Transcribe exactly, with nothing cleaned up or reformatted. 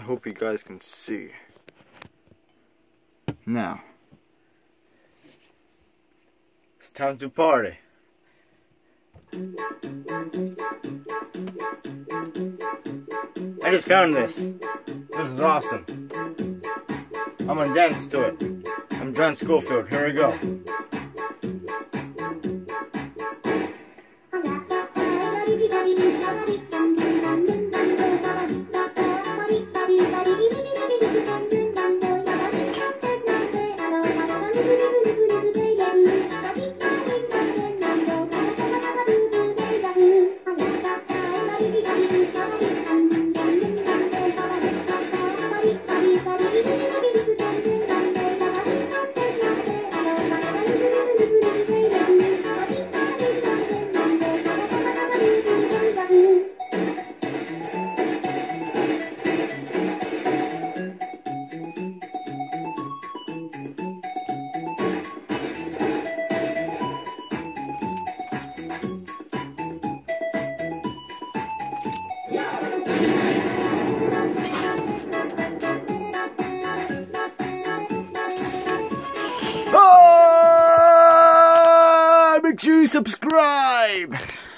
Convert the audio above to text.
hope you guys can see. Now, it's time to party. I just found this. This is awesome. I'm gonna dance to it. I'm John Schofield. Here we go. Ah, make sure you subscribe.